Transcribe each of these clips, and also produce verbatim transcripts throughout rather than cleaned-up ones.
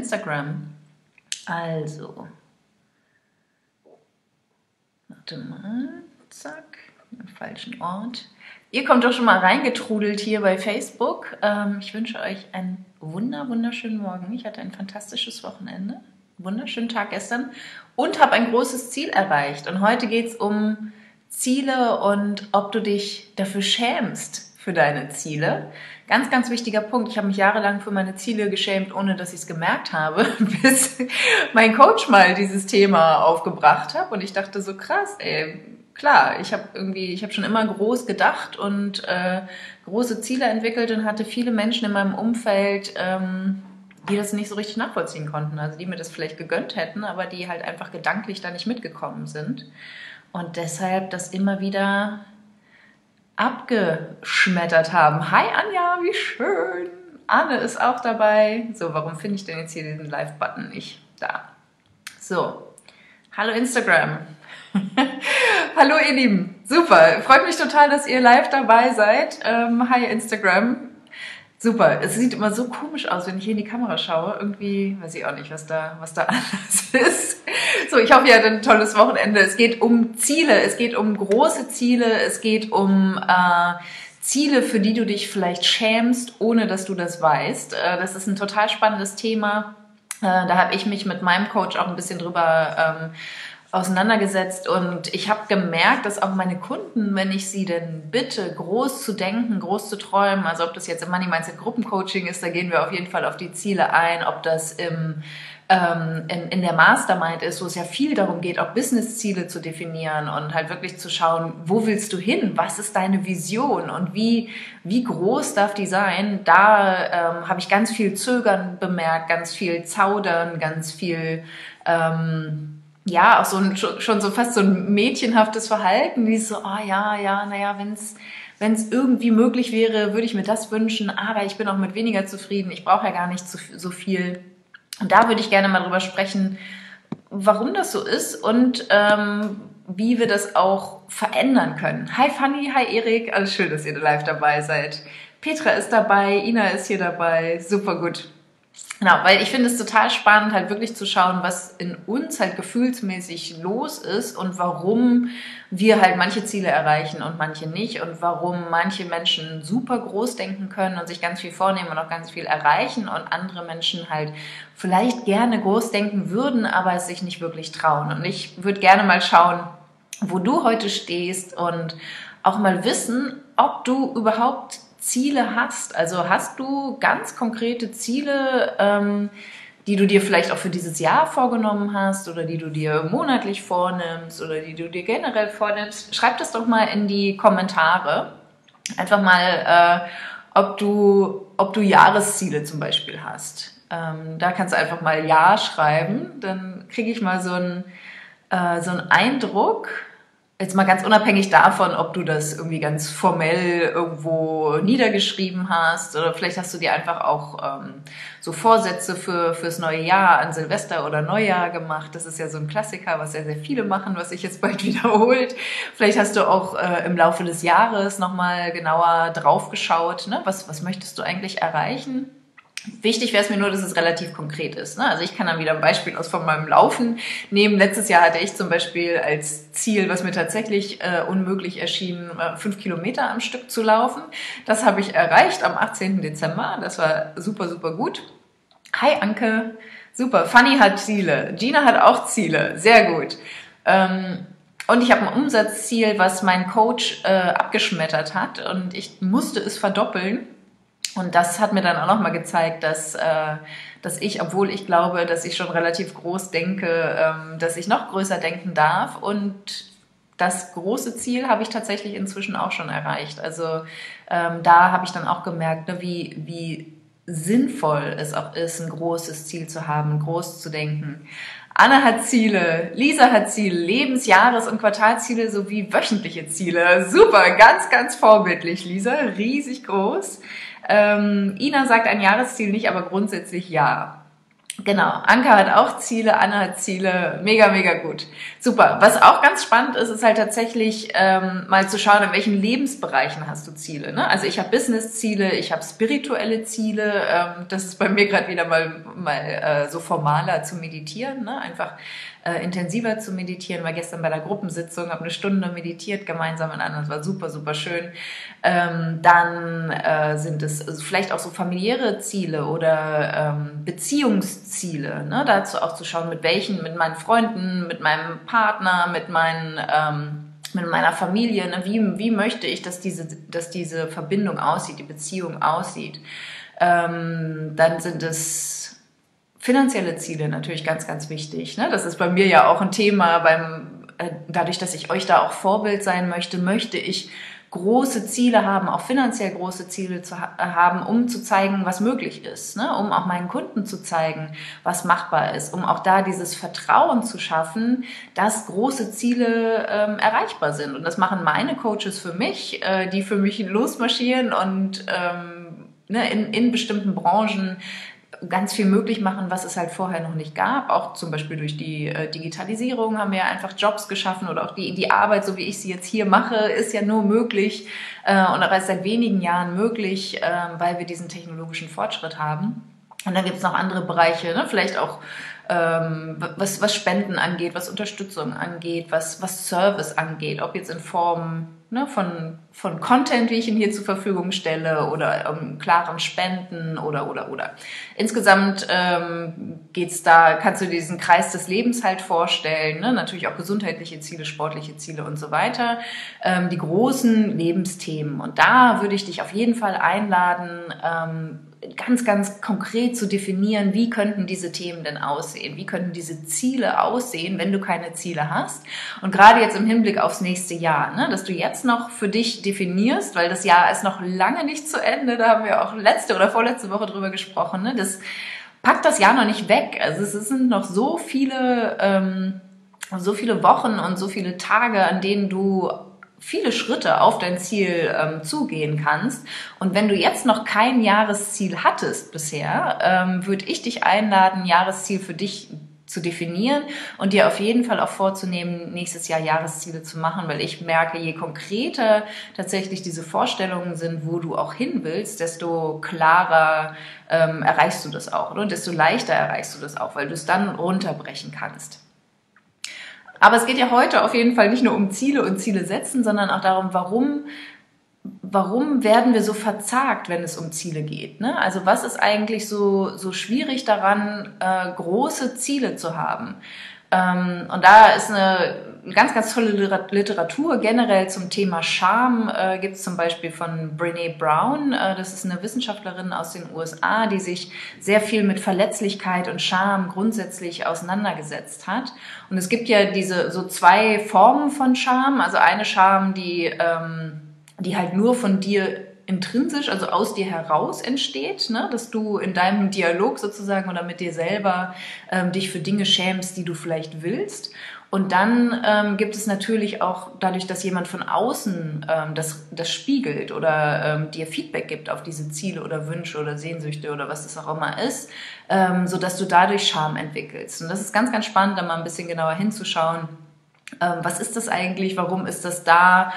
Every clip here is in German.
Instagram. Also, warte mal, zack, am falschen Ort. Ihr kommt doch schon mal reingetrudelt hier bei Facebook. Ähm, ich wünsche euch einen wunder, wunderschönen Morgen. Ich hatte ein fantastisches Wochenende, wunderschönen Tag gestern und habe ein großes Ziel erreicht. Und heute geht es um Ziele und ob du dich dafür schämst für deine Ziele. Ganz, ganz wichtiger Punkt. Ich habe mich jahrelang für meine Ziele geschämt, ohne dass ich es gemerkt habe, bis mein Coach mal dieses Thema aufgebracht hat. Und ich dachte so, krass, ey, klar, ich habe irgendwie, ich habe schon immer groß gedacht und äh, große Ziele entwickelt und hatte viele Menschen in meinem Umfeld, ähm, die das nicht so richtig nachvollziehen konnten. Also die mir das vielleicht gegönnt hätten, aber die halt einfach gedanklich da nicht mitgekommen sind. Und deshalb das immer wieder abgeschmettert haben. Hi Anja, wie schön. Anne ist auch dabei. So, warum finde ich denn jetzt hier diesen Live-Button nicht? Da. So, hallo Instagram. Hallo ihr Lieben. Super, freut mich total, dass ihr live dabei seid. Ähm, hi Instagram. Super, es sieht immer so komisch aus, wenn ich hier in die Kamera schaue. Irgendwie weiß ich auch nicht, was da, was da anders ist. So, ich hoffe, ihr hattet ein tolles Wochenende. Es geht um Ziele, es geht um große Ziele, es geht um äh, Ziele, für die du dich vielleicht schämst, ohne dass du das weißt. Äh, das ist ein total spannendes Thema. Äh, da habe ich mich mit meinem Coach auch ein bisschen drüber ähm, auseinandergesetzt und ich habe gemerkt, dass auch meine Kunden, wenn ich sie denn bitte, groß zu denken, groß zu träumen, also ob das jetzt im Money Mindset Gruppencoaching ist, da gehen wir auf jeden Fall auf die Ziele ein, ob das im, ähm, in, in der Mastermind ist, wo es ja viel darum geht, auch Business-Ziele zu definieren und halt wirklich zu schauen, wo willst du hin, was ist deine Vision und wie, wie groß darf die sein, da ähm, habe ich ganz viel Zögern bemerkt, ganz viel Zaudern, ganz viel ähm, ja, auch so ein, schon so fast so ein mädchenhaftes Verhalten, wie so, oh ja, ja, naja, wenn es wenn es irgendwie möglich wäre, würde ich mir das wünschen, aber ich bin auch mit weniger zufrieden, ich brauche ja gar nicht so, so viel. Und da würde ich gerne mal drüber sprechen, warum das so ist und ähm, wie wir das auch verändern können. Hi Fanny, hi Erik, alles schön, dass ihr live dabei seid. Petra ist dabei, Ina ist hier dabei, super gut. Genau, weil ich finde es total spannend, halt wirklich zu schauen, was in uns halt gefühlsmäßig los ist und warum wir halt manche Ziele erreichen und manche nicht und warum manche Menschen super groß denken können und sich ganz viel vornehmen und auch ganz viel erreichen und andere Menschen halt vielleicht gerne groß denken würden, aber es sich nicht wirklich trauen. Und ich würde gerne mal schauen, wo du heute stehst und auch mal wissen, ob du überhaupt Ziele hast. Also hast du ganz konkrete Ziele, ähm, die du dir vielleicht auch für dieses Jahr vorgenommen hast oder die du dir monatlich vornimmst oder die du dir generell vornimmst? Schreib das doch mal in die Kommentare. Einfach mal, äh, ob du, ob du Jahresziele zum Beispiel hast. Ähm, da kannst du einfach mal Ja schreiben. Dann kriege ich mal so einen, äh, so einen Eindruck. Jetzt mal ganz unabhängig davon, ob du das irgendwie ganz formell irgendwo niedergeschrieben hast oder vielleicht hast du dir einfach auch ähm, so Vorsätze für fürs neue Jahr an Silvester oder Neujahr gemacht. Das ist ja so ein Klassiker, was sehr, sehr viele machen, was sich jetzt bald wiederholt. Vielleicht hast du auch äh, im Laufe des Jahres nochmal genauer drauf geschaut, ne? Was, was möchtest du eigentlich erreichen? Wichtig wäre es mir nur, dass es relativ konkret ist. Ne? Also ich kann dann wieder ein Beispiel aus von meinem Laufen nehmen. Letztes Jahr hatte ich zum Beispiel als Ziel, was mir tatsächlich äh, unmöglich erschien, äh, fünf Kilometer am Stück zu laufen. Das habe ich erreicht am achtzehnten Dezember. Das war super, super gut. Hi Anke, super. Fanny hat Ziele. Gina hat auch Ziele. Sehr gut. Ähm, und ich habe ein Umsatzziel, was mein Coach äh, abgeschmettert hat und ich musste es verdoppeln. Und das hat mir dann auch nochmal gezeigt, dass, äh, dass ich, obwohl ich glaube, dass ich schon relativ groß denke, ähm, dass ich noch größer denken darf. Und das große Ziel habe ich tatsächlich inzwischen auch schon erreicht. Also ähm, da habe ich dann auch gemerkt, ne, wie, wie sinnvoll es auch ist, ein großes Ziel zu haben, groß zu denken. Anna hat Ziele, Lisa hat Ziele, Lebens-, Jahres- und Quartalziele sowie wöchentliche Ziele. Super, ganz, ganz vorbildlich, Lisa, riesig groß. Ähm, Ina sagt ein Jahresziel nicht, aber grundsätzlich ja. Genau, Anka hat auch Ziele, Anna hat Ziele, mega, mega gut. Super. Was auch ganz spannend ist, ist halt tatsächlich ähm, mal zu schauen, in welchen Lebensbereichen hast du Ziele. Ne? Also ich habe Business-Ziele, ich habe spirituelle Ziele. Ähm, das ist bei mir gerade wieder mal, mal äh, so formaler zu meditieren, ne? Einfach äh, intensiver zu meditieren. War gestern bei der Gruppensitzung, habe eine Stunde meditiert gemeinsam mit anderen. Das war super, super schön. Ähm, dann äh, sind es also vielleicht auch so familiäre Ziele oder ähm, Beziehungsziele. Ne? Dazu auch zu schauen, mit welchen, mit meinen Freunden, mit meinem Partner, mit meinen ähm, mit meiner Familie. Ne? Wie, wie möchte ich, dass diese, dass diese Verbindung aussieht, die Beziehung aussieht? Ähm, dann sind es finanzielle Ziele natürlich ganz, ganz wichtig. Ne? Das ist bei mir ja auch ein Thema. Beim, äh, dadurch, dass ich euch da auch Vorbild sein möchte, möchte ich große Ziele haben, auch finanziell große Ziele zu ha- haben, um zu zeigen, was möglich ist, ne? Um auch meinen Kunden zu zeigen, was machbar ist, um auch da dieses Vertrauen zu schaffen, dass große Ziele ähm, erreichbar sind. Und das machen meine Coaches für mich, äh, die für mich losmarschieren und ähm, ne, in, in bestimmten Branchen ganz viel möglich machen, was es halt vorher noch nicht gab. Auch zum Beispiel durch die äh, Digitalisierung haben wir ja einfach Jobs geschaffen oder auch die, die Arbeit, so wie ich sie jetzt hier mache, ist ja nur möglich äh, und auch erst seit wenigen Jahren möglich, äh, weil wir diesen technologischen Fortschritt haben. Und dann gibt es noch andere Bereiche, ne? Vielleicht auch ähm, was, was Spenden angeht, was Unterstützung angeht, was, was Service angeht, ob jetzt in Form ne, von, von Content, wie ich ihn hier zur Verfügung stelle oder um, klaren Spenden oder, oder, oder. Insgesamt ähm, geht's da, kannst du diesen Kreis des Lebens halt vorstellen, ne? Natürlich auch gesundheitliche Ziele, sportliche Ziele und so weiter, ähm, die großen Lebensthemen. Und da würde ich dich auf jeden Fall einladen, ähm, ganz, ganz konkret zu definieren, wie könnten diese Themen denn aussehen, wie könnten diese Ziele aussehen, wenn du keine Ziele hast. Und gerade jetzt im Hinblick aufs nächste Jahr, ne, dass du jetzt noch für dich definierst, weil das Jahr ist noch lange nicht zu Ende, da haben wir auch letzte oder vorletzte Woche drüber gesprochen, ne, das packt das Jahr noch nicht weg. Also es sind noch so viele, ähm, so viele Wochen und so viele Tage, an denen du viele Schritte auf dein Ziel ähm, zugehen kannst. Und wenn du jetzt noch kein Jahresziel hattest bisher, ähm, würde ich dich einladen, ein Jahresziel für dich zu definieren und dir auf jeden Fall auch vorzunehmen, nächstes Jahr Jahresziele zu machen, weil ich merke, je konkreter tatsächlich diese Vorstellungen sind, wo du auch hin willst, desto klarer ähm, erreichst du das auch, oder? Und desto leichter erreichst du das auch, weil du es dann runterbrechen kannst. Aber es geht ja heute auf jeden Fall nicht nur um Ziele und Ziele setzen, sondern auch darum, warum, warum werden wir so verzagt, wenn es um Ziele geht, ne? Also was ist eigentlich so, so schwierig daran, äh, große Ziele zu haben? Ähm, und da ist eine ganz, ganz tolle Literatur generell zum Thema Scham. Äh, gibt es zum Beispiel von Brené Brown. Äh, das ist eine Wissenschaftlerin aus den U S A, die sich sehr viel mit Verletzlichkeit und Scham grundsätzlich auseinandergesetzt hat. Und es gibt ja diese so zwei Formen von Scham. Also eine Scham, die, ähm, die halt nur von dir intrinsisch, also aus dir heraus entsteht, ne? Dass du in deinem Dialog sozusagen oder mit dir selber ähm, dich für Dinge schämst, die du vielleicht willst. Und dann ähm, gibt es natürlich auch dadurch, dass jemand von außen ähm, das, das spiegelt oder ähm, dir Feedback gibt auf diese Ziele oder Wünsche oder Sehnsüchte oder was das auch immer ist, ähm, sodass du dadurch Scham entwickelst. Und das ist ganz, ganz spannend, da mal ein bisschen genauer hinzuschauen. Ähm, was ist das eigentlich? Warum ist das da?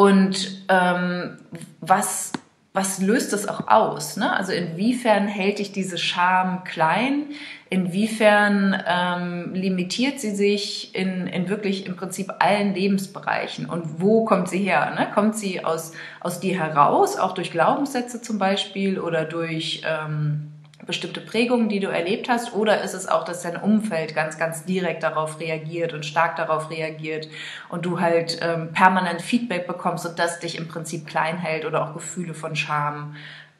Und ähm, was was löst das auch aus? Ne? Also inwiefern hält dich diese Scham klein? Inwiefern ähm, limitiert sie sich in, in wirklich im Prinzip allen Lebensbereichen? Und wo kommt sie her? Ne? Kommt sie aus, aus dir heraus, auch durch Glaubenssätze zum Beispiel oder durch ähm, bestimmte Prägungen, die du erlebt hast, oder ist es auch, dass dein Umfeld ganz, ganz direkt darauf reagiert und stark darauf reagiert und du halt ähm, permanent Feedback bekommst und das dich im Prinzip klein hält oder auch Gefühle von Scham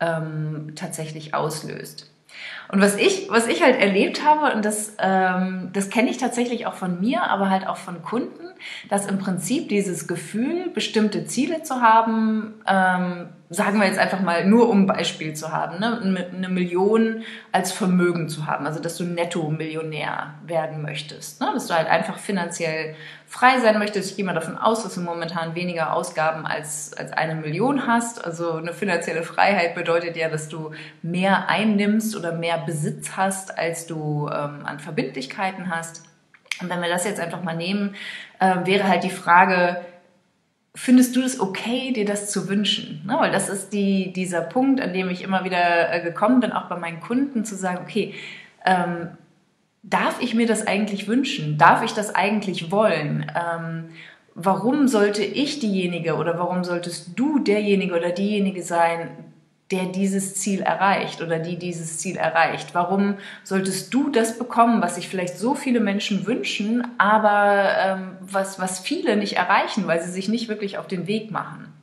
ähm, tatsächlich auslöst. Und was ich, was ich halt erlebt habe, und das, ähm, das kenne ich tatsächlich auch von mir, aber halt auch von Kunden, dass im Prinzip dieses Gefühl, bestimmte Ziele zu haben, ähm, sagen wir jetzt einfach mal, nur um ein Beispiel zu haben, ne? Eine Million als Vermögen zu haben, also dass du Netto-Millionär werden möchtest, ne? Dass du halt einfach finanziell frei sein möchtest. Ich gehe mal davon aus, dass du momentan weniger Ausgaben als, als eine Million hast. Also eine finanzielle Freiheit bedeutet ja, dass du mehr einnimmst oder mehr Besitz hast, als du ähm, an Verbindlichkeiten hast. Und wenn wir das jetzt einfach mal nehmen, äh, wäre halt die Frage, findest du es okay, dir das zu wünschen? Ne? Weil das ist die, dieser Punkt, an dem ich immer wieder äh, gekommen bin, auch bei meinen Kunden, zu sagen, okay, ähm, darf ich mir das eigentlich wünschen? Darf ich das eigentlich wollen? Ähm, warum sollte ich diejenige oder warum solltest du derjenige oder diejenige sein, der dieses Ziel erreicht oder die dieses Ziel erreicht? Warum solltest du das bekommen, was sich vielleicht so viele Menschen wünschen, aber ähm, was, was viele nicht erreichen, weil sie sich nicht wirklich auf den Weg machen?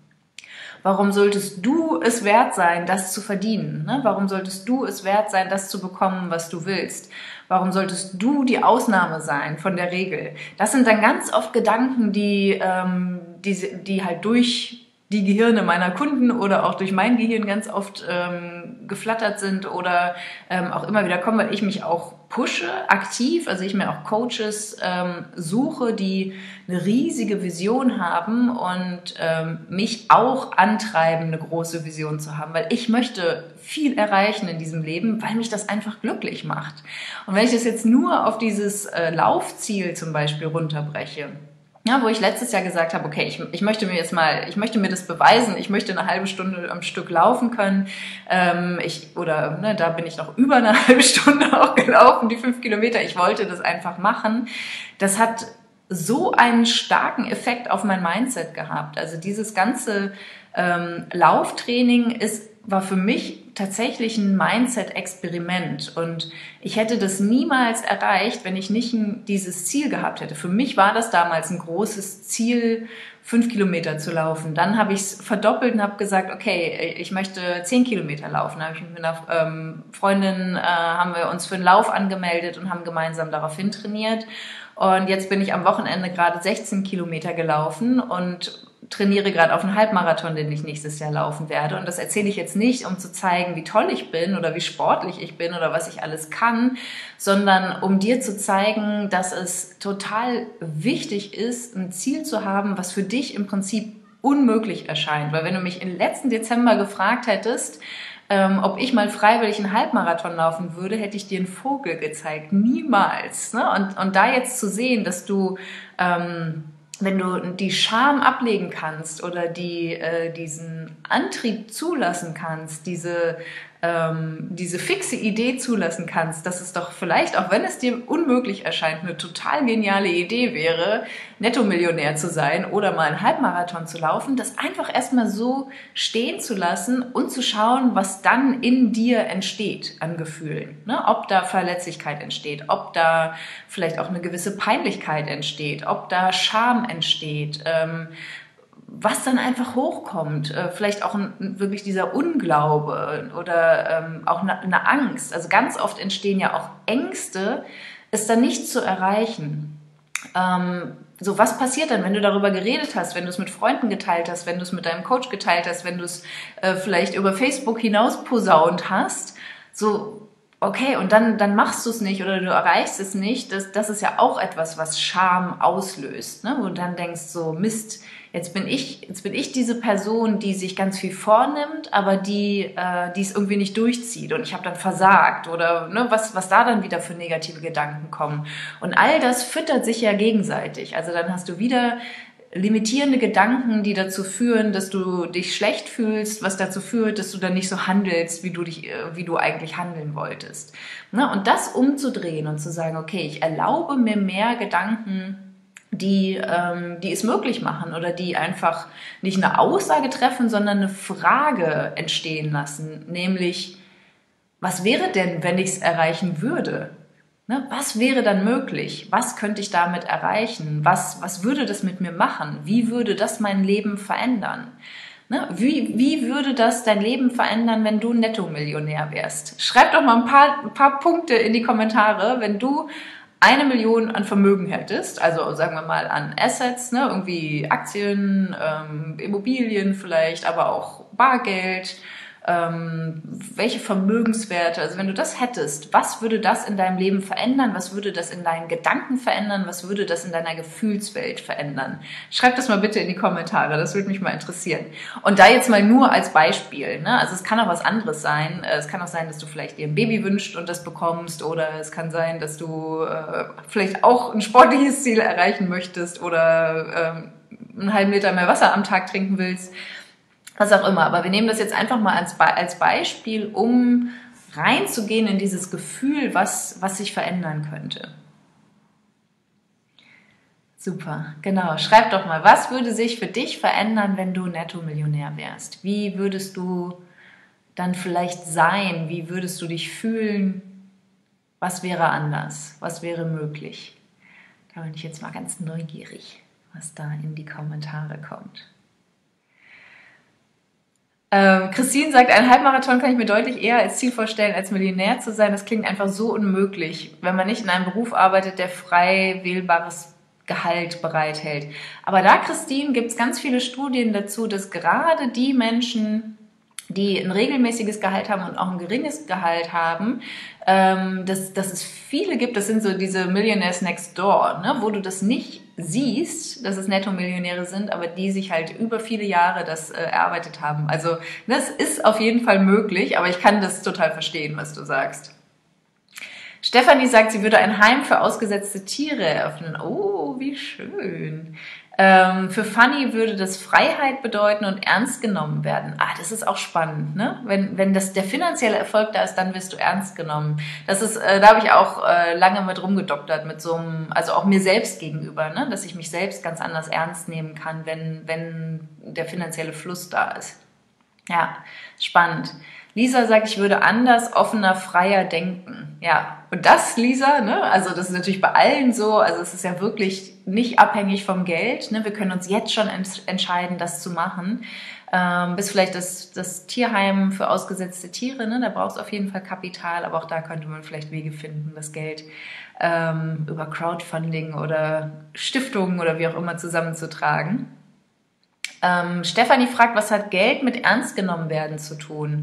Warum solltest du es wert sein, das zu verdienen? Ne? Warum solltest du es wert sein, das zu bekommen, was du willst? Warum solltest du die Ausnahme sein von der Regel? Das sind dann ganz oft Gedanken, die, ähm, die, die halt durch die Gehirne meiner Kunden oder auch durch mein Gehirn ganz oft ähm, geflattert sind oder ähm, auch immer wieder kommen, weil ich mich auch pushe, aktiv, also ich mir auch Coaches ähm, suche, die eine riesige Vision haben und ähm, mich auch antreiben, eine große Vision zu haben, weil ich möchte viel erreichen in diesem Leben, weil mich das einfach glücklich macht. Und wenn ich das jetzt nur auf dieses äh, Laufziel zum Beispiel runterbreche, ja, wo ich letztes Jahr gesagt habe, okay, ich, ich möchte mir jetzt mal, ich möchte mir das beweisen, ich möchte eine halbe Stunde am Stück laufen können, ähm, ich, oder ne, da bin ich noch über eine halbe Stunde auch gelaufen, die fünf Kilometer, ich wollte das einfach machen. Das hat so einen starken Effekt auf mein Mindset gehabt. Also dieses ganze ähm, Lauftraining ist, war für mich tatsächlich ein Mindset-Experiment und ich hätte das niemals erreicht, wenn ich nicht ein, dieses Ziel gehabt hätte. Für mich war das damals ein großes Ziel, fünf Kilometer zu laufen. Dann habe ich es verdoppelt und habe gesagt, okay, ich möchte zehn Kilometer laufen. Dann habe ich mit einer ähm, Freundin, äh, haben wir uns für einen Lauf angemeldet und haben gemeinsam daraufhin trainiert. Und jetzt bin ich am Wochenende gerade sechzehn Kilometer gelaufen und trainiere gerade auf einen Halbmarathon, den ich nächstes Jahr laufen werde. Und das erzähle ich jetzt nicht, um zu zeigen, wie toll ich bin oder wie sportlich ich bin oder was ich alles kann, sondern um dir zu zeigen, dass es total wichtig ist, ein Ziel zu haben, was für dich im Prinzip unmöglich erscheint. Weil wenn du mich im letzten Dezember gefragt hättest, Ähm, ob ich mal freiwillig einen Halbmarathon laufen würde, hätte ich dir einen Vogel gezeigt. Niemals. Ne? Und, und da jetzt zu sehen, dass du, ähm, wenn du die Scham ablegen kannst oder die, äh, diesen Antrieb zulassen kannst, diese, ähm, diese fixe Idee zulassen kannst, dass es doch vielleicht, auch wenn es dir unmöglich erscheint, eine total geniale Idee wäre, Nettomillionär zu sein oder mal einen Halbmarathon zu laufen, das einfach erstmal so stehen zu lassen und zu schauen, was dann in dir entsteht an Gefühlen. Ne? Ob da Verletzlichkeit entsteht, ob da vielleicht auch eine gewisse Peinlichkeit entsteht, ob da Scham entsteht, ähm, was dann einfach hochkommt, äh, vielleicht auch ein, wirklich dieser Unglaube oder ähm, auch eine, eine Angst. Also ganz oft entstehen ja auch Ängste, es dann nicht zu erreichen. Ähm, so, was passiert dann, wenn du darüber geredet hast, wenn du es mit Freunden geteilt hast, wenn du es mit deinem Coach geteilt hast, wenn du es äh, vielleicht über Facebook hinaus posaunt hast? So, okay, und dann, dann machst du es nicht oder du erreichst es nicht. Das, das ist ja auch etwas, was Scham auslöst, ne? Wo du dann denkst so, Mist, jetzt bin ich, jetzt bin ich diese Person, die sich ganz viel vornimmt, aber die, äh, die es irgendwie nicht durchzieht und ich habe dann versagt oder ne, was, was da dann wieder für negative Gedanken kommen. Und all das füttert sich ja gegenseitig. Also dann hast du wieder limitierende Gedanken, die dazu führen, dass du dich schlecht fühlst, was dazu führt, dass du dann nicht so handelst, wie du dich, wie du eigentlich handeln wolltest. Ne? Und das umzudrehen und zu sagen, okay, ich erlaube mir mehr Gedanken, die, ähm, die es möglich machen oder die einfach nicht eine Aussage treffen, sondern eine Frage entstehen lassen, nämlich, was wäre denn, wenn ich es erreichen würde? Ne? Was wäre dann möglich? Was könnte ich damit erreichen? Was, was würde das mit mir machen? Wie würde das mein Leben verändern? Ne? Wie, wie würde das dein Leben verändern, wenn du Nettomillionär wärst? Schreib doch mal ein paar, ein paar Punkte in die Kommentare, wenn du eine Million an Vermögen hättest, also sagen wir mal an Assets, ne, irgendwie Aktien, ähm, Immobilien vielleicht, aber auch Bargeld, ähm, welche Vermögenswerte, also wenn du das hättest, was würde das in deinem Leben verändern? Was würde das in deinen Gedanken verändern? Was würde das in deiner Gefühlswelt verändern? Schreib das mal bitte in die Kommentare, das würde mich mal interessieren. Und da jetzt mal nur als Beispiel, ne? Also es kann auch was anderes sein. Es kann auch sein, dass du vielleicht dir ein Baby wünschst und das bekommst, oder es kann sein, dass du äh, vielleicht auch ein sportliches Ziel erreichen möchtest oder ähm, einen halben Liter mehr Wasser am Tag trinken willst. Was auch immer. Aber wir nehmen das jetzt einfach mal als, Be als Beispiel, um reinzugehen in dieses Gefühl, was, was sich verändern könnte. Super, genau. Schreib doch mal, was würde sich für dich verändern, wenn du Netto-Millionär wärst? Wie würdest du dann vielleicht sein? Wie würdest du dich fühlen? Was wäre anders? Was wäre möglich? Da bin ich jetzt mal ganz neugierig, was da in die Kommentare kommt. Ähm, Christine sagt, ein Halbmarathon kann ich mir deutlich eher als Ziel vorstellen, als Millionär zu sein. Das klingt einfach so unmöglich, wenn man nicht in einem Beruf arbeitet, der frei wählbares Gehalt bereithält. Aber da, Christine, gibt es ganz viele Studien dazu, dass gerade die Menschen, die ein regelmäßiges Gehalt haben und auch ein geringes Gehalt haben, ähm, dass, dass es viele gibt, das sind so diese Millionaires Next Door, ne, wo du das nicht siehst, dass es Netto-Millionäre sind, aber die sich halt über viele Jahre das äh, erarbeitet haben. Also das ist auf jeden Fall möglich, aber ich kann das total verstehen, was du sagst. Stefanie sagt, sie würde ein Heim für ausgesetzte Tiere eröffnen. Oh, wie schön. Ähm, für Fanny würde das Freiheit bedeuten und ernst genommen werden. Ah, das ist auch spannend, ne? Wenn, wenn das der finanzielle Erfolg da ist, dann wirst du ernst genommen. Das ist, äh, da habe ich auch äh, lange mit rumgedoktert, mit so einem, also auch mir selbst gegenüber, ne? Dass ich mich selbst ganz anders ernst nehmen kann, wenn, wenn der finanzielle Fluss da ist. Ja, spannend. Lisa sagt, ich würde anders, offener, freier denken. Ja, und das, Lisa, ne, also das ist natürlich bei allen so, also es ist ja wirklich nicht abhängig vom Geld, ne, wir können uns jetzt schon ent entscheiden, das zu machen. Ähm, bis vielleicht das, das Tierheim für ausgesetzte Tiere, ne, da brauchst du auf jeden Fall Kapital, aber auch da könnte man vielleicht Wege finden, das Geld ähm, über Crowdfunding oder Stiftungen oder wie auch immer zusammenzutragen. Ähm, Stefanie fragt, was hat Geld mit ernst genommen werden zu tun?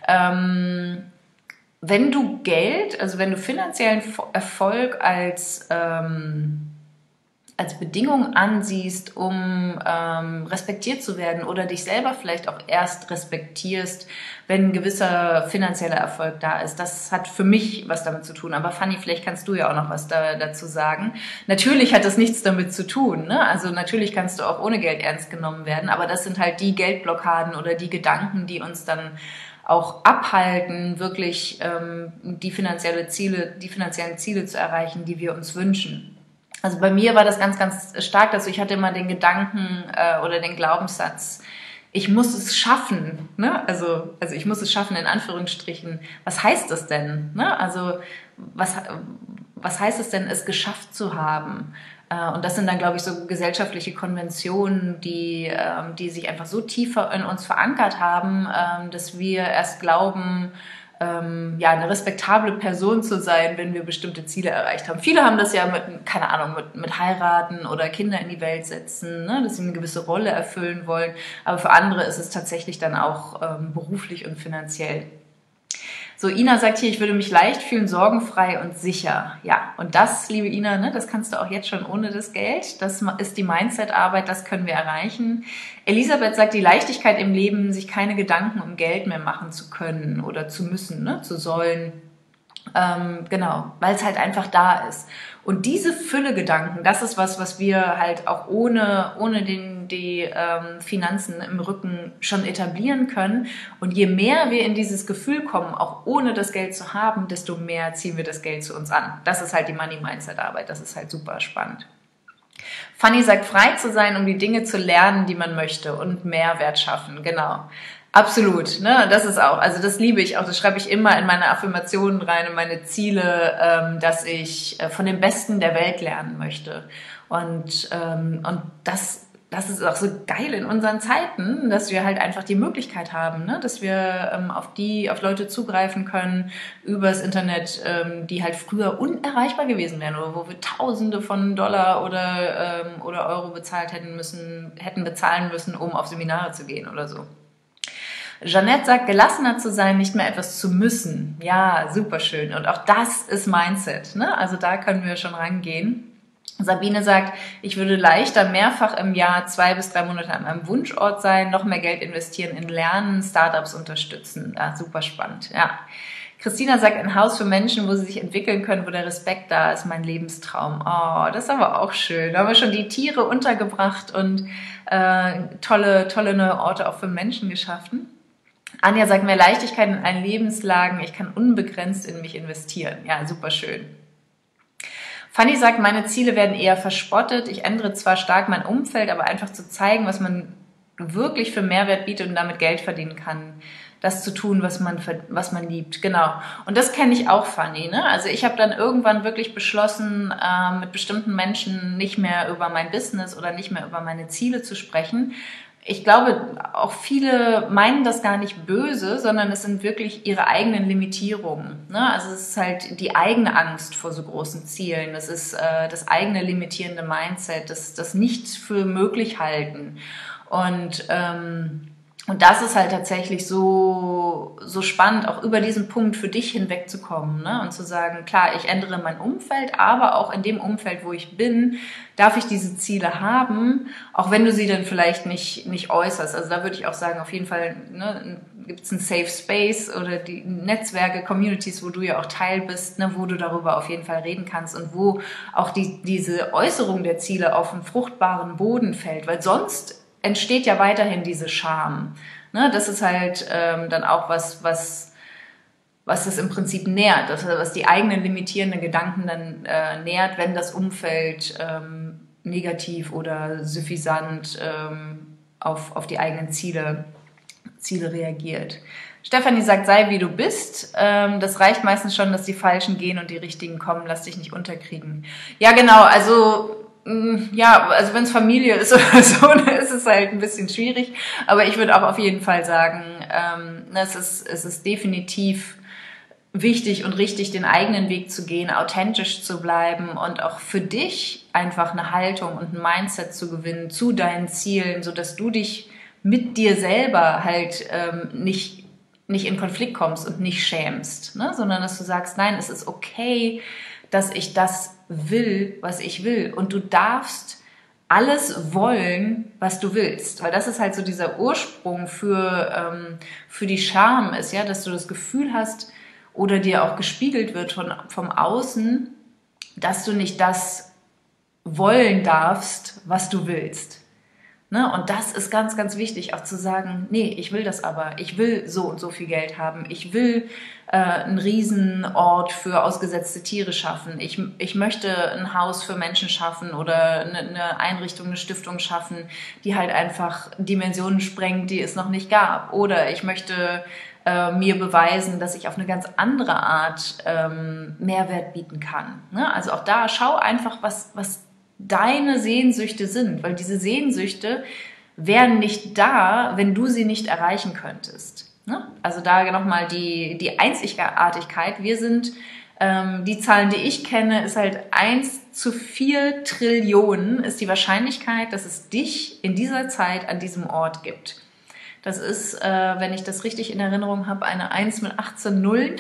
Ähm, wenn du Geld, also wenn du finanziellen Erfolg als, ähm, als Bedingung ansiehst, um ähm, respektiert zu werden oder dich selber vielleicht auch erst respektierst, wenn ein gewisser finanzieller Erfolg da ist. Das hat für mich was damit zu tun. Aber Fanny, vielleicht kannst du ja auch noch was da, dazu sagen. Natürlich hat das nichts damit zu tun, ne? Also natürlich kannst du auch ohne Geld ernst genommen werden, aber das sind halt die Geldblockaden oder die Gedanken, die uns dann auch abhalten, wirklich ähm, die finanzielle Ziele, die finanziellen Ziele zu erreichen, die wir uns wünschen. Also bei mir war das ganz, ganz stark, dass ich hatte immer den Gedanken äh, oder den Glaubenssatz, ich muss es schaffen, ne? Also, also ich muss es schaffen, in Anführungsstrichen. Was heißt das denn? Ne? Also was, was heißt es denn, es geschafft zu haben? Äh, und das sind dann, glaube ich, so gesellschaftliche Konventionen, die, ähm, die sich einfach so tief in uns verankert haben, ähm, dass wir erst glauben, ähm, ja, eine respektable Person zu sein, wenn wir bestimmte Ziele erreicht haben. Viele haben das ja mit, keine Ahnung, mit, mit heiraten oder Kinder in die Welt setzen, ne, dass sie eine gewisse Rolle erfüllen wollen. Aber für andere ist es tatsächlich dann auch ähm, beruflich und finanziell. So, Ina sagt hier, ich würde mich leicht fühlen, sorgenfrei und sicher. Ja, und das, liebe Ina, ne, das kannst du auch jetzt schon ohne das Geld. Das ist die Mindset-Arbeit, das können wir erreichen. Elisabeth sagt, die Leichtigkeit im Leben, sich keine Gedanken um Geld mehr machen zu können oder zu müssen, ne, zu sollen. Ähm, genau, weil es halt einfach da ist. Und diese Fülle-Gedanken, das ist was, was wir halt auch ohne, ohne den, die ähm, Finanzen im Rücken schon etablieren können. Und je mehr wir in dieses Gefühl kommen, auch ohne das Geld zu haben, desto mehr ziehen wir das Geld zu uns an. Das ist halt die Money-Mindset-Arbeit. Das ist halt super spannend. Fanny sagt, frei zu sein, um die Dinge zu lernen, die man möchte und Mehrwert schaffen. Genau. Absolut, ne, das ist auch, also das liebe ich auch, das schreibe ich immer in meine Affirmationen rein, in meine Ziele, ähm, dass ich äh, von dem Besten der Welt lernen möchte. Und, ähm, und das, das ist auch so geil in unseren Zeiten, dass wir halt einfach die Möglichkeit haben, ne, dass wir ähm, auf die, auf Leute zugreifen können übers Internet, ähm, die halt früher unerreichbar gewesen wären oder wo wir Tausende von Dollar oder, ähm, oder Euro bezahlt hätten müssen, hätten bezahlen müssen, um auf Seminare zu gehen oder so. Jeanette sagt, gelassener zu sein, nicht mehr etwas zu müssen. Ja, super schön. Und auch das ist Mindset, ne? Also da können wir schon rangehen. Sabine sagt, ich würde leichter mehrfach im Jahr zwei bis drei Monate an meinem Wunschort sein, noch mehr Geld investieren in Lernen, Startups unterstützen. Ja, super spannend, ja. Christina sagt, ein Haus für Menschen, wo sie sich entwickeln können, wo der Respekt da ist, mein Lebenstraum. Oh, das ist aber auch schön. Da haben wir schon die Tiere untergebracht und äh, tolle, tolle neue Orte auch für Menschen geschaffen. Anja sagt, mehr Leichtigkeit in allen Lebenslagen. Ich kann unbegrenzt in mich investieren. Ja, super schön. Fanny sagt, meine Ziele werden eher verspottet. Ich ändere zwar stark mein Umfeld, aber einfach zu zeigen, was man wirklich für Mehrwert bietet und damit Geld verdienen kann. Das zu tun, was man, was man liebt. Genau. Und das kenne ich auch, Fanny. Ne? Also ich habe dann irgendwann wirklich beschlossen, äh, mit bestimmten Menschen nicht mehr über mein Business oder nicht mehr über meine Ziele zu sprechen. Ich glaube, auch viele meinen das gar nicht böse, sondern es sind wirklich ihre eigenen Limitierungen. Ne? Also es ist halt die eigene Angst vor so großen Zielen. Das ist äh, das eigene limitierende Mindset, das, das nicht für möglich halten. Und ähm, Und das ist halt tatsächlich so, so spannend, auch über diesen Punkt für dich hinwegzukommen, ne? Und zu sagen, klar, ich ändere mein Umfeld, aber auch in dem Umfeld, wo ich bin, darf ich diese Ziele haben, auch wenn du sie dann vielleicht nicht, nicht äußerst. Also da würde ich auch sagen, auf jeden Fall, ne, gibt es einen Safe Space oder die Netzwerke, Communities, wo du ja auch Teil bist, ne, wo du darüber auf jeden Fall reden kannst und wo auch die, diese Äußerung der Ziele auf einen fruchtbaren Boden fällt, weil sonst entsteht ja weiterhin diese Scham. Ne, das ist halt ähm, dann auch was, was, was das im Prinzip nährt, das, was die eigenen limitierenden Gedanken dann äh, nährt, wenn das Umfeld ähm, negativ oder suffisant ähm, auf, auf die eigenen Ziele, Ziele reagiert. Stefanie sagt, sei wie du bist. Ähm, das reicht meistens schon, dass die Falschen gehen und die Richtigen kommen. Lass dich nicht unterkriegen. Ja, genau. Also ja, also wenn es Familie ist oder so, dann ist es halt ein bisschen schwierig. Aber ich würde auch auf jeden Fall sagen, ähm, es ist, es ist definitiv wichtig und richtig, den eigenen Weg zu gehen, authentisch zu bleiben und auch für dich einfach eine Haltung und ein Mindset zu gewinnen zu deinen Zielen, sodass du dich mit dir selber halt ähm, nicht nicht in Konflikt kommst und nicht schämst, ne? Sondern dass du sagst, nein, es ist okay, dass ich das will, was ich will. Und du darfst alles wollen, was du willst. Weil das ist halt so dieser Ursprung für, ähm, für die Scham ist, ja, dass du das Gefühl hast oder dir auch gespiegelt wird von, vom Außen, dass du nicht das wollen darfst, was du willst. Ne? Und das ist ganz, ganz wichtig, auch zu sagen, nee, ich will das aber. Ich will so und so viel Geld haben. Ich will äh, einen Riesenort für ausgesetzte Tiere schaffen. Ich, ich möchte ein Haus für Menschen schaffen oder eine, eine Einrichtung, eine Stiftung schaffen, die halt einfach Dimensionen sprengt, die es noch nicht gab. Oder ich möchte äh, mir beweisen, dass ich auf eine ganz andere Art ähm, Mehrwert bieten kann. Ne? Also auch da, schau einfach, was, was deine Sehnsüchte sind, weil diese Sehnsüchte wären nicht da, wenn du sie nicht erreichen könntest. Ne? Also da nochmal die, die Einzigartigkeit. Wir sind, ähm, die Zahlen, die ich kenne, ist halt eins zu vier Trillionen ist die Wahrscheinlichkeit, dass es dich in dieser Zeit an diesem Ort gibt. Das ist, äh, wenn ich das richtig in Erinnerung habe, eine eins mit achtzehn Nullen.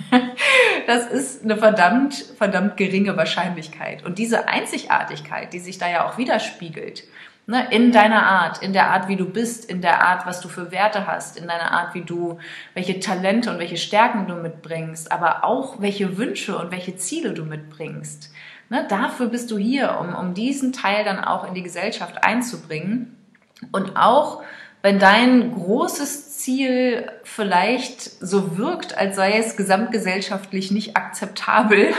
Das ist eine verdammt, verdammt geringe Wahrscheinlichkeit. Und diese Einzigartigkeit, die sich da ja auch widerspiegelt, ne, in deiner Art, in der Art, wie du bist, in der Art, was du für Werte hast, in deiner Art, wie du, welche Talente und welche Stärken du mitbringst, aber auch welche Wünsche und welche Ziele du mitbringst. Ne, dafür bist du hier, um, um diesen Teil dann auch in die Gesellschaft einzubringen und auch wenn dein großes Ziel vielleicht so wirkt, als sei es gesamtgesellschaftlich nicht akzeptabel,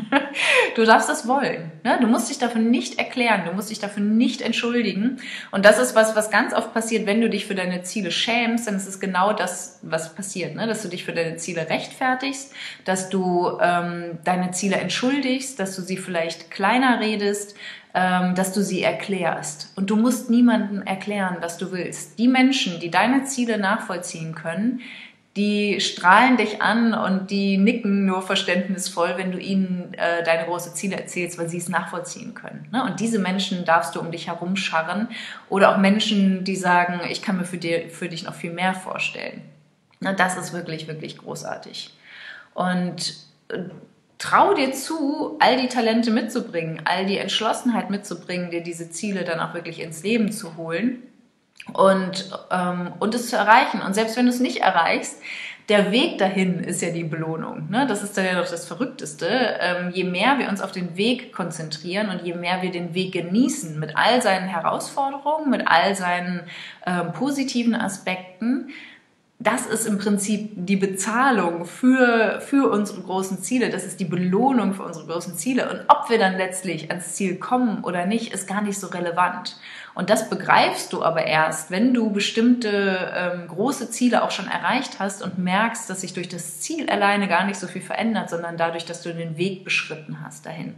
du darfst es wollen. Ne? Du musst dich dafür nicht erklären, du musst dich dafür nicht entschuldigen. Und das ist was, was ganz oft passiert, wenn du dich für deine Ziele schämst, dann ist es genau das, was passiert, ne? Dass du dich für deine Ziele rechtfertigst, dass du ähm, deine Ziele entschuldigst, dass du sie vielleicht kleiner redest, dass du sie erklärst. Und du musst niemandem erklären, was du willst. Die Menschen, die deine Ziele nachvollziehen können, die strahlen dich an und die nicken nur verständnisvoll, wenn du ihnen äh, deine große Ziele erzählst, weil sie es nachvollziehen können. Ne? Und diese Menschen darfst du um dich herum scharren oder auch Menschen, die sagen, ich kann mir für, dir, für dich noch viel mehr vorstellen. Na, das ist wirklich, wirklich großartig. Und trau dir zu, all die Talente mitzubringen, all die Entschlossenheit mitzubringen, dir diese Ziele dann auch wirklich ins Leben zu holen und, ähm, und es zu erreichen. Und selbst wenn du es nicht erreichst, der Weg dahin ist ja die Belohnung. Ne? Das ist dann ja doch das Verrückteste. Ähm, je mehr wir uns auf den Weg konzentrieren und je mehr wir den Weg genießen mit all seinen Herausforderungen, mit all seinen ähm, positiven Aspekten, das ist im Prinzip die Bezahlung für, für unsere großen Ziele. Das ist die Belohnung für unsere großen Ziele. Und ob wir dann letztlich ans Ziel kommen oder nicht, ist gar nicht so relevant. Und das begreifst du aber erst, wenn du bestimmte ähm, große Ziele auch schon erreicht hast und merkst, dass sich durch das Ziel alleine gar nicht so viel verändert, sondern dadurch, dass du den Weg beschritten hast dahin.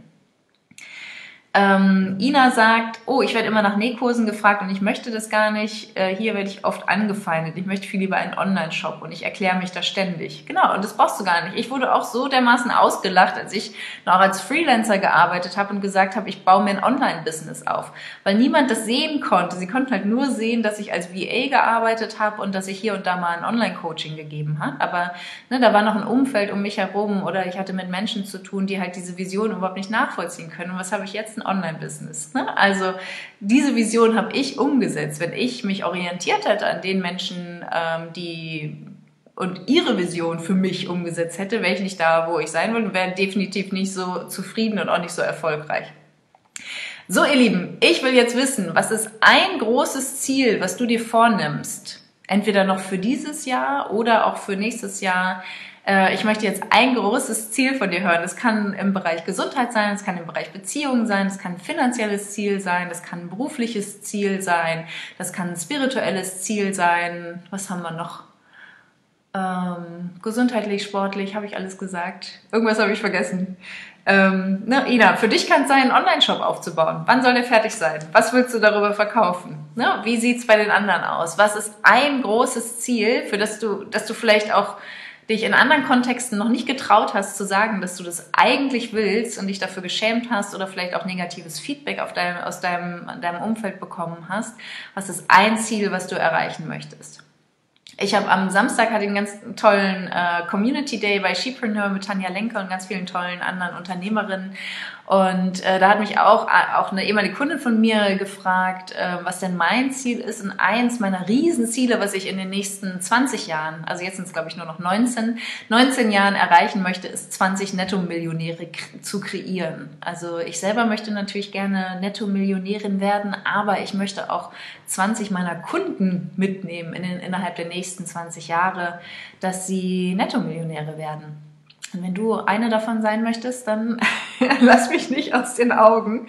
Ähm, Ina sagt, oh, ich werde immer nach Nähkursen gefragt und ich möchte das gar nicht. Äh, hier werde ich oft angefeindet. Ich möchte viel lieber einen Online-Shop und ich erkläre mich da ständig. Genau, und das brauchst du gar nicht. Ich wurde auch so dermaßen ausgelacht, als ich noch als Freelancer gearbeitet habe und gesagt habe, ich baue mir ein Online-Business auf. Weil niemand das sehen konnte. Sie konnten halt nur sehen, dass ich als V A gearbeitet habe und dass ich hier und da mal ein Online-Coaching gegeben habe. Aber ne, da war noch ein Umfeld um mich herum oder ich hatte mit Menschen zu tun, die halt diese Vision überhaupt nicht nachvollziehen können. Und was habe ich jetzt? Ein Online-Business. Ne? Also diese Vision habe ich umgesetzt. Wenn ich mich orientiert hätte an den Menschen, ähm, die und ihre Vision für mich umgesetzt hätte, wäre ich nicht da, wo ich sein will und wäre definitiv nicht so zufrieden und auch nicht so erfolgreich. So, ihr Lieben, ich will jetzt wissen, was ist ein großes Ziel, was du dir vornimmst? Entweder noch für dieses Jahr oder auch für nächstes Jahr. Ich möchte jetzt ein großes Ziel von dir hören. Das kann im Bereich Gesundheit sein, das kann im Bereich Beziehungen sein, das kann ein finanzielles Ziel sein, das kann ein berufliches Ziel sein, das kann ein spirituelles Ziel sein. Was haben wir noch? Ähm, gesundheitlich, sportlich, habe ich alles gesagt. Irgendwas habe ich vergessen. Ähm, ne, Ina, für dich kann es sein, einen Online-Shop aufzubauen. Wann soll der fertig sein? Was willst du darüber verkaufen? Ne, wie sieht's bei den anderen aus? Was ist ein großes Ziel, für das du, dass du vielleicht auch dich in anderen Kontexten noch nicht getraut hast zu sagen, dass du das eigentlich willst und dich dafür geschämt hast oder vielleicht auch negatives Feedback auf deinem, aus deinem, deinem Umfeld bekommen hast? Was ist ein Ziel, was du erreichen möchtest? Ich habe am Samstag hatte einen ganz tollen äh, Community Day bei Shepreneur mit Tanja Lenker und ganz vielen tollen anderen Unternehmerinnen. Und äh, da hat mich auch, auch eine ehemalige Kundin von mir gefragt, äh, was denn mein Ziel ist. Und eins meiner Riesenziele, was ich in den nächsten zwanzig Jahren, also jetzt sind es glaube ich nur noch neunzehn, neunzehn Jahren erreichen möchte, ist zwanzig Netto-Millionäre k- zu kreieren. Also ich selber möchte natürlich gerne Netto-Millionärin werden, aber ich möchte auch zwanzig meiner Kunden mitnehmen in den, innerhalb der nächsten zwanzig Jahre, dass sie Netto-Millionäre werden. Und wenn du eine davon sein möchtest, dann lass mich nicht aus den Augen.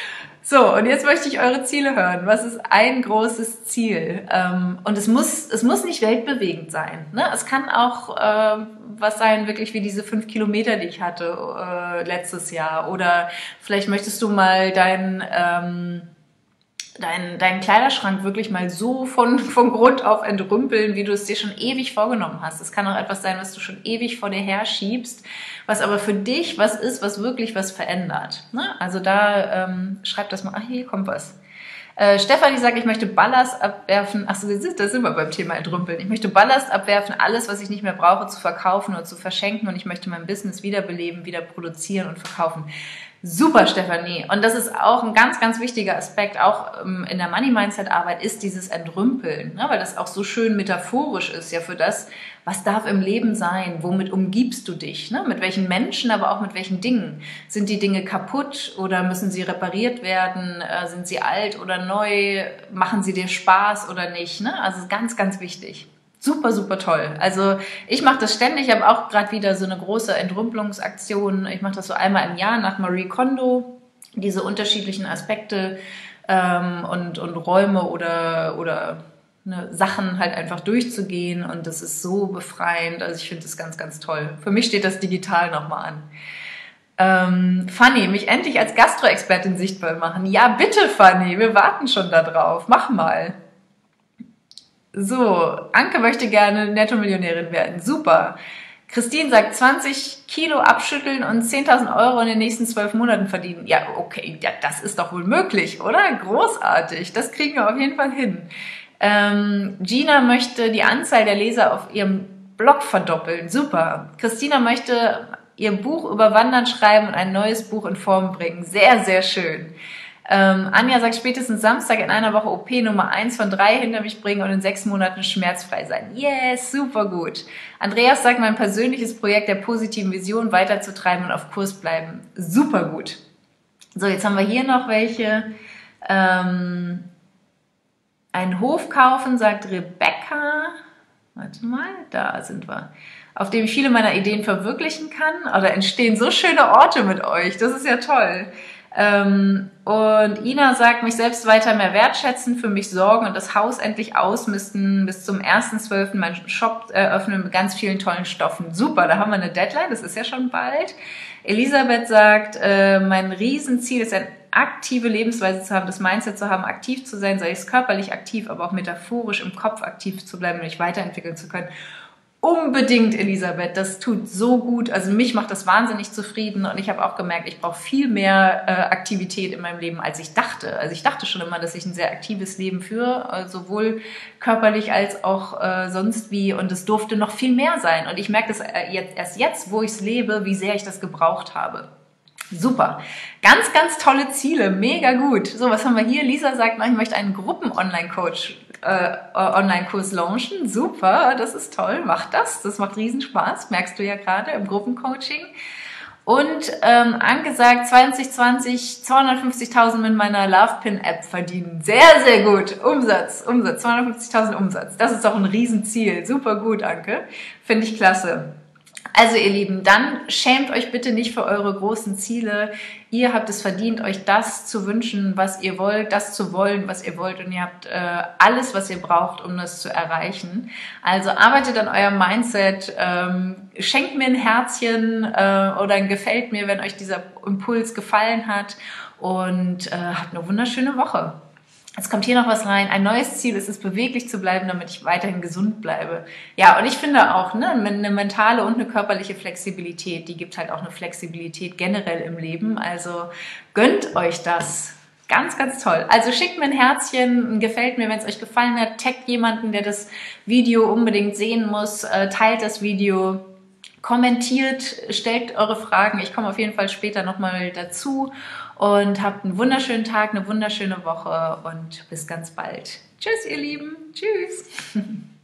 So, und jetzt möchte ich eure Ziele hören. Was ist ein großes Ziel? Und es muss, es muss nicht weltbewegend sein. Ne? Es kann auch äh, was sein, wirklich wie diese fünf Kilometer, die ich hatte äh, letztes Jahr. Oder vielleicht möchtest du mal dein... Ähm, Deinen dein Kleiderschrank wirklich mal so von, von Grund auf entrümpeln, wie du es dir schon ewig vorgenommen hast. Es kann auch etwas sein, was du schon ewig vor dir her schiebst, was aber für dich was ist, was wirklich was verändert. Ne? Also da ähm, schreib das mal, ach hier kommt was. Äh, Stefanie sagt, ich möchte Ballast abwerfen, ach so, da sind wir beim Thema entrümpeln. Ich möchte Ballast abwerfen, alles, was ich nicht mehr brauche, zu verkaufen oder zu verschenken und ich möchte mein Business wiederbeleben, wieder produzieren und verkaufen. Super, Stefanie. Und das ist auch ein ganz, ganz wichtiger Aspekt, auch in der Money-Mindset-Arbeit, ist dieses Entrümpeln, ne? Weil das auch so schön metaphorisch ist, ja, für das, was darf im Leben sein, womit umgibst du dich, ne? Mit welchen Menschen, aber auch mit welchen Dingen. Sind die Dinge kaputt oder müssen sie repariert werden? Äh, sind sie alt oder neu? Machen sie dir Spaß oder nicht? Ne? Also ganz, ganz wichtig. Super, super toll. Also ich mache das ständig. Ich habe auch gerade wieder so eine große Entrümpelungsaktion. Ich mache das so einmal im Jahr nach Marie Kondo. Diese unterschiedlichen Aspekte ähm, und, und Räume oder, oder ne, Sachen halt einfach durchzugehen. Und das ist so befreiend. Also ich finde das ganz, ganz toll. Für mich steht das digital nochmal an. Ähm, Fanny, mich endlich als Gastro-Expertin sichtbar machen. Ja, bitte, Fanny. Wir warten schon da drauf. Mach mal. So, Anke möchte gerne Netto-Millionärin werden. Super. Christine sagt, zwanzig Kilo abschütteln und zehntausend Euro in den nächsten zwölf Monaten verdienen. Ja, okay, ja, das ist doch wohl möglich, oder? Großartig. Das kriegen wir auf jeden Fall hin. Ähm, Gina möchte die Anzahl der Leser auf ihrem Blog verdoppeln. Super. Christina möchte ihr Buch über Wandern schreiben und ein neues Buch in Form bringen. Sehr, sehr schön. Ähm, Anja sagt, spätestens Samstag in einer Woche O P Nummer eins von drei hinter mich bringen und in sechs Monaten schmerzfrei sein. Yes, super gut. Andreas sagt, mein persönliches Projekt der positiven Vision weiterzutreiben und auf Kurs bleiben. Super gut. So, jetzt haben wir hier noch welche. Ähm, einen Hof kaufen, sagt Rebecca. Warte mal, da sind wir. Auf dem ich viele meiner Ideen verwirklichen kann. Oh, da entstehen so schöne Orte mit euch. Das ist ja toll. Ähm, und Ina sagt, mich selbst weiter mehr wertschätzen, für mich sorgen und das Haus endlich ausmisten, bis zum ersten zwölften meinen Shop eröffnen mit ganz vielen tollen Stoffen. Super, da haben wir eine Deadline, das ist ja schon bald. Elisabeth sagt, äh, mein Riesenziel ist, eine aktive Lebensweise zu haben, das Mindset zu haben, aktiv zu sein, sei es körperlich aktiv, aber auch metaphorisch im Kopf aktiv zu bleiben und mich weiterentwickeln zu können. Unbedingt, Elisabeth, das tut so gut. Also mich macht das wahnsinnig zufrieden und ich habe auch gemerkt, ich brauche viel mehr äh, Aktivität in meinem Leben, als ich dachte. Also ich dachte schon immer, dass ich ein sehr aktives Leben führe, äh, sowohl körperlich als auch äh, sonst wie, und es durfte noch viel mehr sein. Und ich merke das äh, jetzt, erst jetzt, wo ich es lebe, wie sehr ich das gebraucht habe. Super. Ganz, ganz tolle Ziele. Mega gut. So, was haben wir hier? Lisa sagt, ich möchte einen Gruppen-Online-Coach Äh, Online-Kurs launchen. Super, das ist toll, macht das. Das macht riesen Spaß, merkst du ja gerade im Gruppencoaching. Und ähm, Anke sagt, zwanzig zwanzig zweihundertfünfzigtausend mit meiner LovePin-App verdienen. Sehr, sehr gut. Umsatz, Umsatz, zweihundertfünfzigtausend Umsatz. Das ist doch ein Riesenziel. Super gut, Anke. Finde ich klasse. Also ihr Lieben, dann schämt euch bitte nicht für eure großen Ziele. Ihr habt es verdient, euch das zu wünschen, was ihr wollt, das zu wollen, was ihr wollt, und ihr habt äh, alles, was ihr braucht, um das zu erreichen. Also arbeitet an eurem Mindset, ähm, schenkt mir ein Herzchen äh, oder ein Gefällt mir, wenn euch dieser Impuls gefallen hat, und äh, habt eine wunderschöne Woche. Jetzt kommt hier noch was rein. Ein neues Ziel ist es, beweglich zu bleiben, damit ich weiterhin gesund bleibe. Ja, und ich finde auch, ne, eine mentale und eine körperliche Flexibilität, die gibt halt auch eine Flexibilität generell im Leben. Also gönnt euch das. Ganz, ganz toll. Also schickt mir ein Herzchen, gefällt mir, wenn es euch gefallen hat. Taggt jemanden, der das Video unbedingt sehen muss. Teilt das Video. Kommentiert, stellt eure Fragen. Ich komme auf jeden Fall später nochmal dazu. Und habt einen wunderschönen Tag, eine wunderschöne Woche und bis ganz bald. Tschüss, ihr Lieben. Tschüss.